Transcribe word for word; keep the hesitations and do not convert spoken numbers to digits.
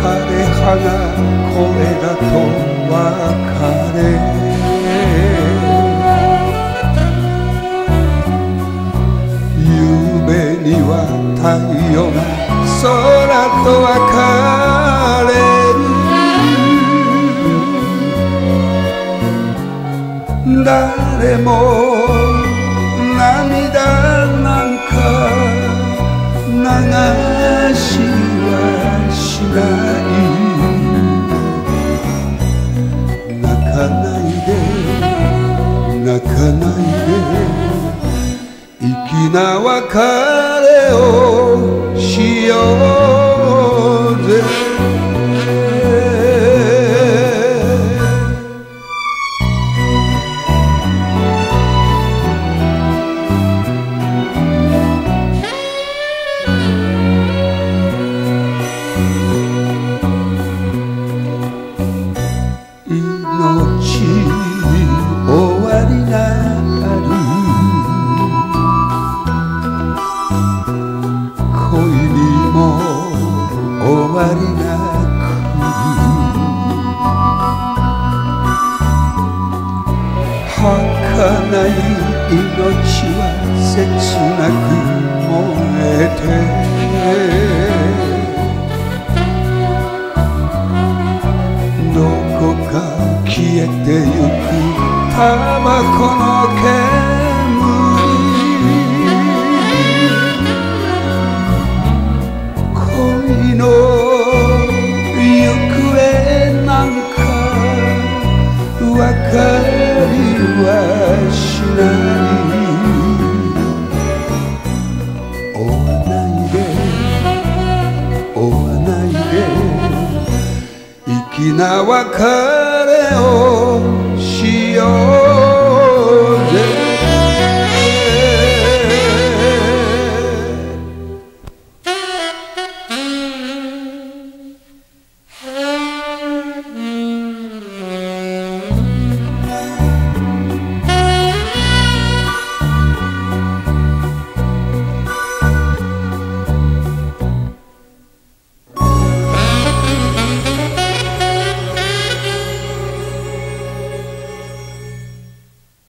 れ葉が声だと別れ夢には太陽が空と別れる誰も涙なんか流しはしない泣かないで泣かないで粋な別れをしようぜ儚い命は切なく燃えてどこか消えてゆくタバコの煙恋の行方なんかわかりはしない追わないで追わないで粋な別れをしよう